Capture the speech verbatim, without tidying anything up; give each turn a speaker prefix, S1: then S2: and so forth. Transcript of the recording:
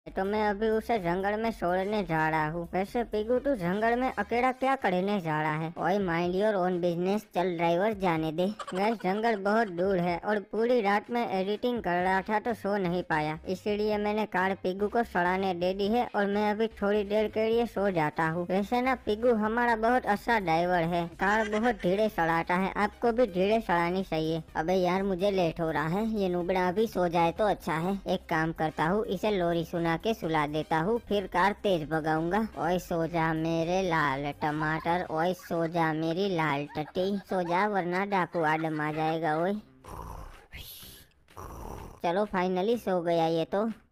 S1: तो मैं अभी उसे जंगल में छोड़ने जा रहा हूँ। वैसे पिगू तू जंगल में अकेला क्या करने जा रहा है? ओए माइंड योर ओन बिजनेस, चल ड्राइवर जाने दे। गैस जंगल बहुत दूर है और पूरी रात में एडिटिंग कर रहा था तो सो नहीं पाया, इसलिए मैंने कार पिगू को सड़ाने दे दी है और मैं अभी थोड़ी देर के लिए सो जाता हूँ। वैसे ना पिगू हमारा बहुत अच्छा ड्राइवर है, कार बहुत धीरे सड़ाता है, आपको भी धीरे सड़ानी चाहिए। अबे यार मुझे लेट हो रहा है, ये नुबड़ा अभी सो जाए तो अच्छा है। एक काम करता हूँ, इसे लोरी सुना के सुला देता हूँ, फिर कार तेज भगाऊंगा। ओए सो जा मेरे लाल टमाटर, ओए सो जा मेरी लाल टट्टी, सो जा वरना डाकू आदम आ जाएगा। ओए चलो फाइनली सो गया ये तो।